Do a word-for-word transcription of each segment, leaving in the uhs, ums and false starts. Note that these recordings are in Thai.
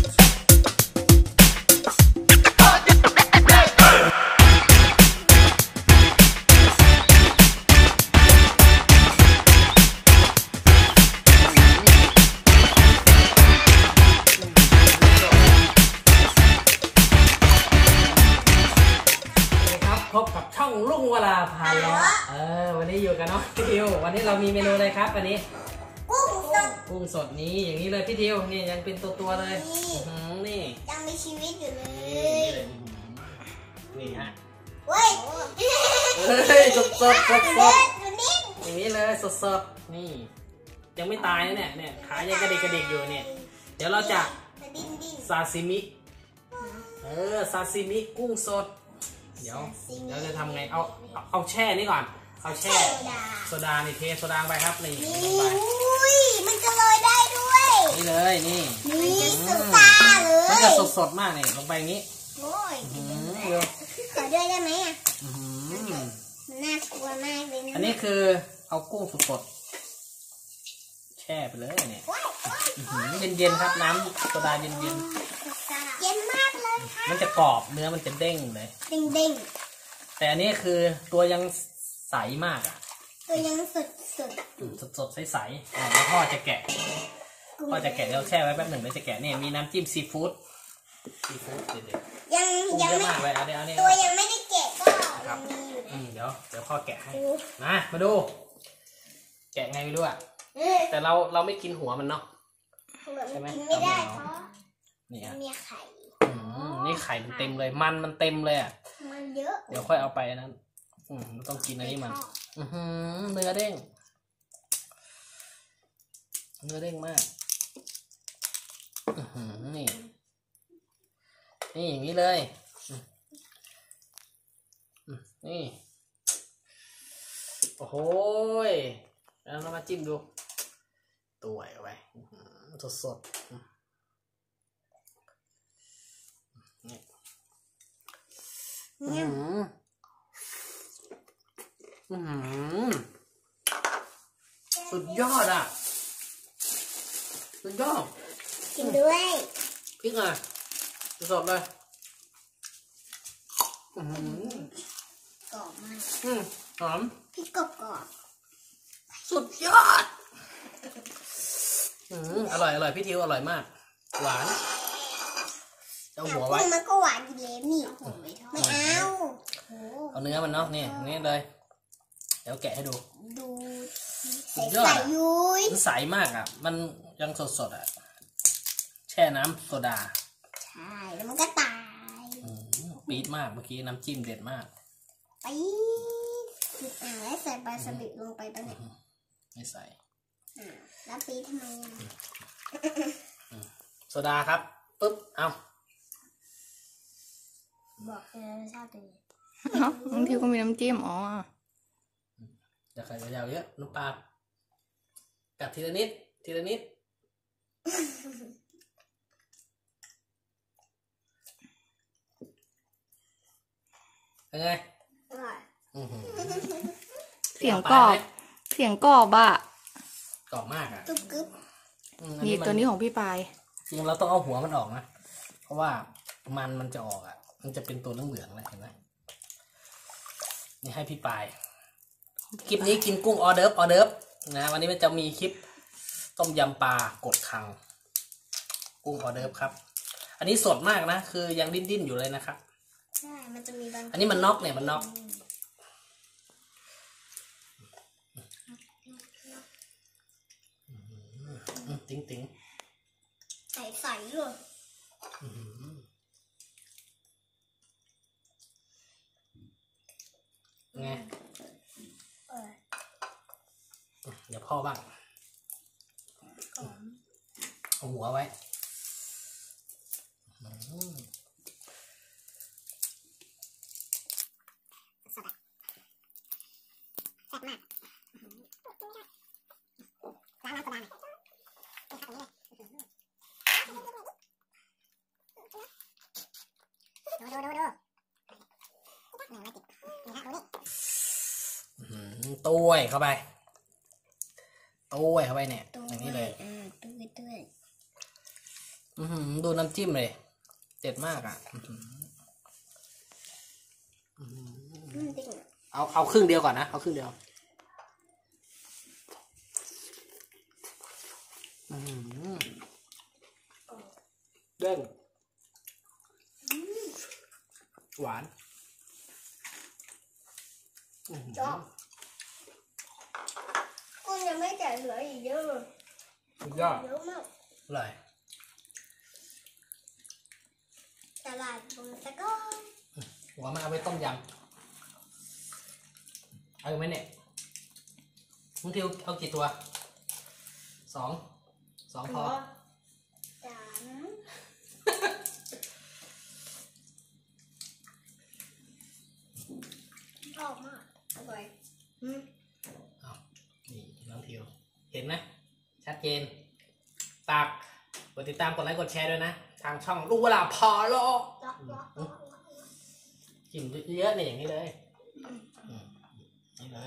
พบกับช่องลุงวราพาเลาะเออวันนี้อยู่กับน้องพี่ทิววันนี้เรามีเมนูอะไรครับวันนี้กุ้งสดกุ้งสดนี้อย่างนี้เลยพี่ทิวนี่ยังเป็นตัวตัวเลยนี่ยังมีชีวิตอยู่เลยนี่ฮะเว้ยเฮ้ยสดสดสดสดอย่างนี้เลยสดสดนี่ยังไม่ตายนะเนี่ยเนี่ยขายังกระดิกกระดิกอยู่เนี่ยเดี๋ยวเราจะซาซิมิเออซาซิมิกุ้งสดเดี๋ยวเราจะทำไงเอาเอาแช่นี่ก่อนเอาแช่โซดานี่เทโซดาไปครับนี่อุ้ยมันจะลอยได้ด้วยนี่เลยนี่นี่โซดาเลยมันจะสดสดมากนี่ลงไปอย่างนี้โอ้ยขอด้วยได้ไหมอ่ะมันน่ากลัวมากเลยนะอันนี้คือเอากุ้งสดสดแช่ไปเลยเนี่ยเย็นเย็นครับน้ำโซดาเย็นเย็นเย็นมากเลยค่ะมันจะกรอบเนื้อมันจะเด้งเลยเด้งเด้งแต่อันนี้คือตัวยังใสมากอ่ะตัวยังสดสดสดสดใสใสแล้วพ่อจะแกะพ่อจะแกะเดี๋ยวแช่ไว้แป๊บหนึ่งแล้วจะแกะเนี่ยมีน้ำจิ้มซีฟู้ดซีฟู้ดเด็ดๆยังยังไม่ตัวยังไม่ได้แกะก็ยังมีอยู่เดี๋ยวเดี๋ยวพ่อแกะให้มามาดูแกะไงไม่รู้อ่ะแต่เราเราไม่กินหัวมันเนาะใช่ไหมกินไม่ได้เพราะนี่มีไข่นี่ไข่มันเต็มเลยมันมันเต็มเลยอ่ะมันเยอะเดี๋ยวค่อยเอาไปนั้นอืมต้องกินอันนี้มันเนื้อเด้งเนื้อเด้งมากนี่นี่อย่างนี้เลยนี่โอ้โหแล้วเรามาจิ้มดูตัวเอาไว้สดสดนี่อืมอืมสุดยอดอ่ะสุดยอดกินด้วยพริกอ่ะสดเลยอืมกรอบมากอืมหอมพริกกรอบกรอบสุดยอดอืมอร่อยอร่อยพี่ทิวอร่อยมากหวานเอาหัวไว้มันก็หวานอยู่แล้วนี่ไม่เอาเอาเนื้อมันเนาะนี่นี่เลยเดี๋ยวแกะให้ดูดูใสๆยุ้ยมันใสมากอ่ะมันยังสดสดอ่ะแช่น้ำโซดาใช่แล้วมันก็ตายปี๊ดมากเมื่อกี้น้ำจิ้มเด็ดมากปี๊ดอ่าแล้วใส่ปลาสลิดลงไปตรงไหนไม่ใส่แล้วปี๊ดทำไมโซดาครับปึ๊บเอาบอกเลยรสชาติเป็นไงบางทีก็มีน้ำจิ้มอ๋ออย่าใส่ยาวเยอะน้ำปลากัดทีละนิดทีละนิดเป็นไงเสียงกรอบเสียงกรอบอะกรอบมากอะกึ๊บกึ๊บนี่ตัวนี้ของพี่ปายจริงเราต้องเอาหัวมันออกนะเพราะว่ามันมันจะออกอะมันจะเป็นตัวเหลืองๆเลยเห็นไหมนี่ให้พี่ปายคลิปนี้กินกุ้งออเดิร์ฟออเดิร์ฟนะวันนี้มันจะมีคลิปต้มยำปลากดคังกุ้งออเดิร์ฟครับอันนี้สดมากนะคือยังดิ้นดิ้นอยู่เลยนะครับใช่มันจะมีบางอันนี้มันน็อกเนี่ยมันน็อกติ๊งติ๊งใสใสเลยไงเดี๋ยวพ่อบ้างเอาหัวไว้แซ่บมากล้างน้ำกระดานดูดูดูดูตุ้ยเข้าไปตุ้ยเข้าไปเนี่ยอย่างนี้เลยตุ้ยตุ้ยอือื้อหือดูน้ำจิ้มเลยเด็ดมากอ่ะเอาเอาครึ่งเดียวก่อนนะเอาครึ่งเดียวเด้งหวานจบกุ้งยังไม่แก่เหลืออีกเยอะเลยยอดเยอะมากเลยตลาดบนตะก้อหัวมันเอาไปต้มยำเอาไหมเนี่ยมึงทิวเอากี่ตัวสองสองพอจานชอบมากอร่อยอืมเอานี่น้องทิวเห็นไหมชัดเจนตากกดติดตามกดไลค์กดแชร์ด้วยนะทางช่องลูกเวลาพอโลกินเยอะๆเนี่ยอย่างนี้เลยนี่เลย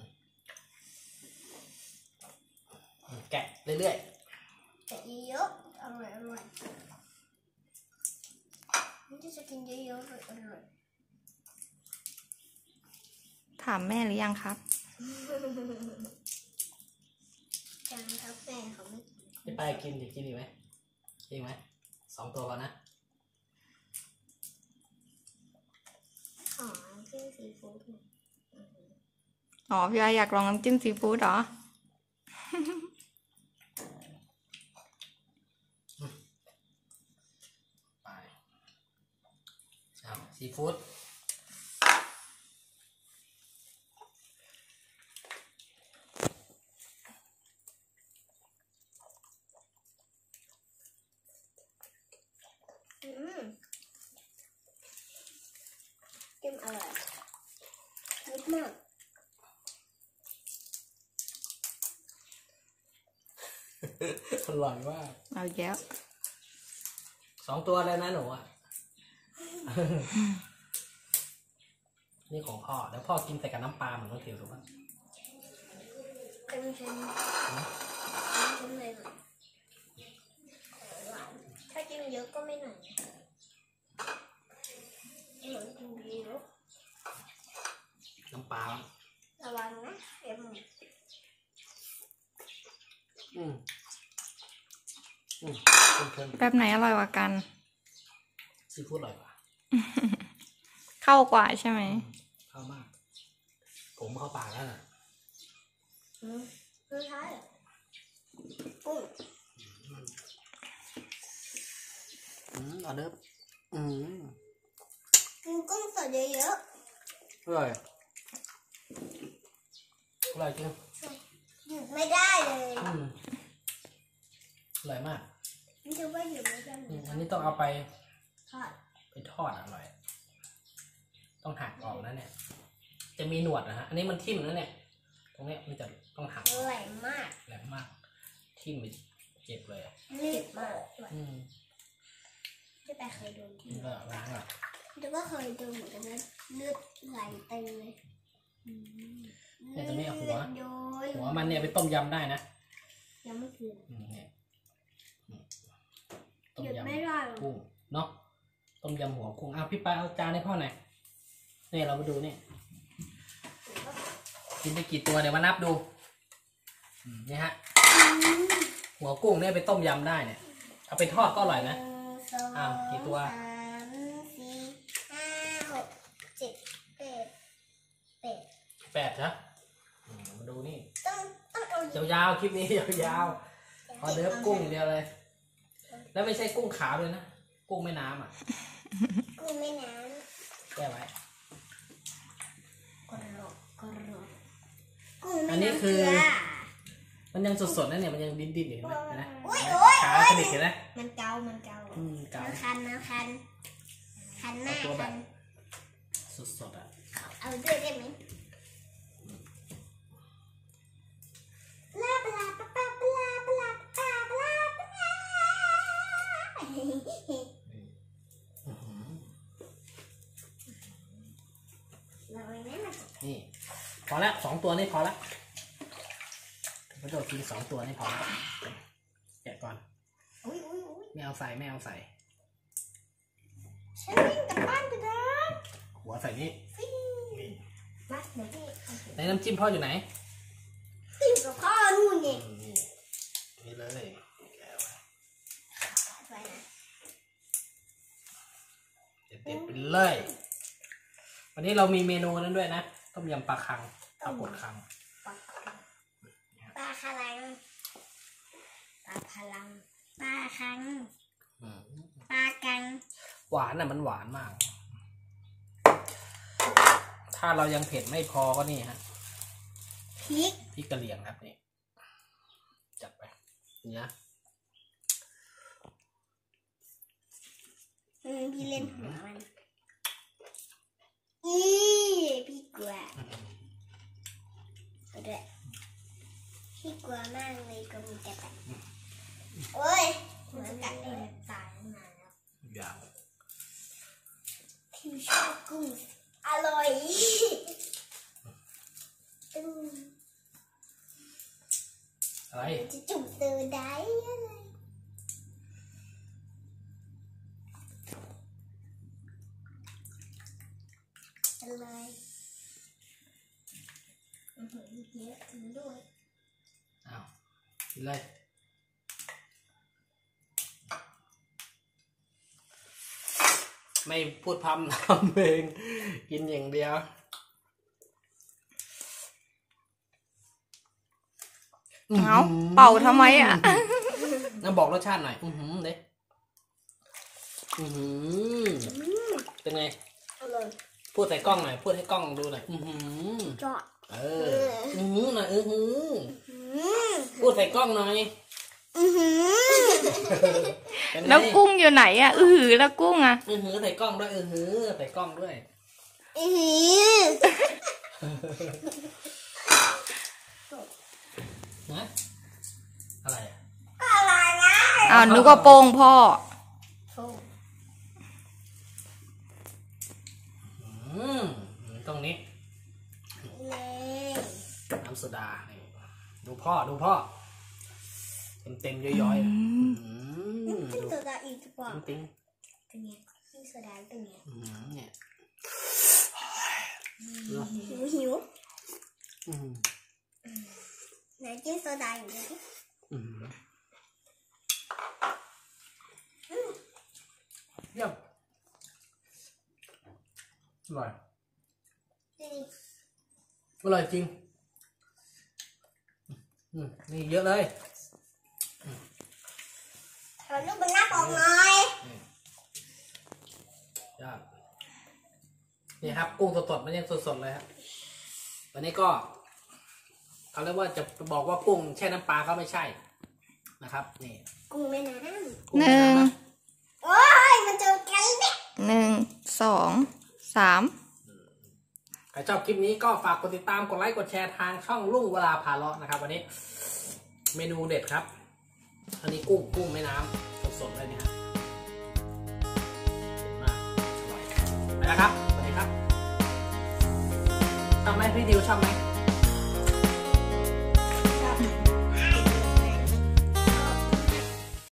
แกะเรื่อยๆแกะเยอะๆอร่อยอร่อยนี่จะกินเยอะๆเลยอร่อยถามแม่หรือยังครับยังครับแม่เขาไม่กินไม่ไปกินดิกินอีกไหมกินไหมสองตัวก่อนนะอ๋อจิ้มซีฟู้ดอ๋อพี่ไออยากลองน้ำจิ้มซีฟู้ดเหรอไปเอาซีฟู้ดจิ้มอร่อยนิดมากอร่อยมากเอาแย้วสองตัวเลยนะหนูอ่ะนี่ของพ่อแล้วพ่อกินใส่กับน้ำปลาเหมือนน้องเทียวถูกไหมเค็มเค็มเค็มเลยหน่อยถ้ากินเยอะก็ไม่หน่อยเหมือนกินเยอะน้ำปลาระวังนะเอ็มอืมอืมแบบไหนอร่อยกว่ากันซีฟู้ดอร่อยกว่าเข้ากว่าใช่ไหมเข้ามากผมเข้าปากแล้วน่ะอืมคือใช่กุ้งอืมออเดอร์อืมกินกุ้งสดเยอะๆอร่อยอร่อยจริงหยุดไม่ได้เลยอืมอร่อยมากนี่จะว่าหยุดไม่ได้อันนี้ต้องเอาไปทอดไปทอดอร่อยต้องหักออกนะเนี่ยจะมีหนวดนะฮะอันนี้มันทิ่มนะเนี่ยตรงนี้มันจะต้องหักแหลมมากแหลมมากทิ่มไปเจ็บเลยรีบมากอืมที่ไปเคยดูที่ก็ล้างอ่ะแต่ก็เคยดูเหมือนกันนะเลือดไหลเต็มเลยเนี่ยตรงนี้หัวหัวมันเนี่ยไปต้มยำได้นะยังไม่คืนเนี่ยต้มยำกุ้งเนาะต้มยำหัวกุ้งเอาพี่ปาเอาจานให้พ่อหน่อยเนี่ยเรามาดูเนี่ยกินไปกี่ตัวเดี๋ยวมานับดูนี่ฮะหัวกุ้งเนี่ยไปต้มยำได้เนี่ยเอาไปทอดก็อร่อยนะอ้าวกี่ตัวสามสี่ห้าหกเจ็ดแปดแปดแปดนะมาดูนี่ต้องต้องเอายาวๆคลิปนี้ยาวๆพอเดือบกุ้งเดียวเลยแล้วไม่ใช่กุ้งขาวเลยนะกุ้งแม่น้ำอ่ะกุ้งแม่น้ำแก้ไว้กรอบกรอบอันนี้คือมันยังสดๆนะเนี่ยมันยังดิ้นๆอยู่นะขากระดิกเห็นไหมมันเกามันเกามันเกาคันนะคันคันหน้าคันสดๆอ่ะเอาด้วยได้ไหมปลาปลาปลาปลาปลาปลาปลาปลานี่พอแล้วสองตัวนี่พอแล้วพระโดดกินสองตัวนี่พอแล้วแกะก่อนอุ้ยอุ้ยอุ้ยไม่เอาใส่ไม่เอาใส่ฉันวิ่งกลับบ้านไปนะหัวใส่นี่มาเดี๋ยวพี่ในน้ำจิ้มพ่ออยู่ไหนติดกับพ่อนู่นนี่นี่นี่เลยแกะไว้ไปนะเด็ดๆไปเลย วันนี้เรามีเมนูนั้นด้วยนะต้มยำปลาคังปลาปดคังปลาคารังปลาพลังปลาคังอืมปลากังหวานอ่ะมันหวานมาก ถ้าเรายังเผ็ดไม่พอก็นี่ฮะพริกพริกกะเหรี่ยงครับนี่จัดไปนี่นะอืมพี่เล่นหัวมันอีพี่กลัวเอาด้วยพี่กลัวมากเลยก็มีกระต่ายโอ้ยมันจะกัดเลยตายตั้งนานแล้วอย่างพี่ชอบกุ้งอร่อยอืมอะไรจะจุ่มเตอร์ได้อะไรอะไรอือหือเยอะถึงด้วยอ้าวกินเลย ไม่พูดพร่ำทำเพลงกินอย่างเดียวเอาเป่าทำไมอ่ะน้าบอกรสชาติหน่อย อือหือเด้อือหือเป็นไงอร่อยพูดใส่กล้องหน่อย พูดให้กล้องดูหน่อย อือหือจอดเออ อือหือหน่อยอือหืออืมพูดใส่กล้องหน่อยอือหือเป็นไงแล้วกุ้งอยู่ไหนอ่ะ อือหือแล้วกุ้งอ่ะอือหือใส่กล้องด้วย อือหือใส่กล้องด้วยอือหือนะอะไรอ่ะก็อร่อยนะอ้าวนึกว่าโป้งพ่อโอ้อืมตรงนี้เลยน้ำโซดานี่ดูพ่อดูพ่อเต็มเต็มๆย้อยๆอืมขึ้นดูโซดาอีกกว่าติ้งเป็นไงขึ้นโซดาเป็นไงๆอืมเนี่ยหิวหิวอืมไหนกินโซดาอยู่ดิอืมเยี่ยมอร่อยนี่อร่อยจริงอืมนี่เยอะเลยขอลูกบนหน้าปอกหน่อยยอดนี่ครับกุ้งสดๆมันยังสดๆเลยครับวันนี้ก็เขาเรียกว่าจะบอกว่ากุ้งแช่น้ำปลาก็ไม่ใช่นะครับนี่กุ้งแม่น้กุ้งหนึ่งแม่ำะำโอ้ยมันเจอไก่เนี่ยหนึ่งสองสามใครชอบคลิปนี้ก็ฝากกดติดตามกดไลค์กดแชร์ทางช่องลุงเวลาพาเลาะนะครับวันนี้เมนูเด็ดครับอันนี้กุ้งกุ้งแม่น้ำสดๆเลยเนี่ยครับเด็ดมากอร่อยไปแล้วครับสวัสดีครับชอบไหมพี่ดิวชอบไหม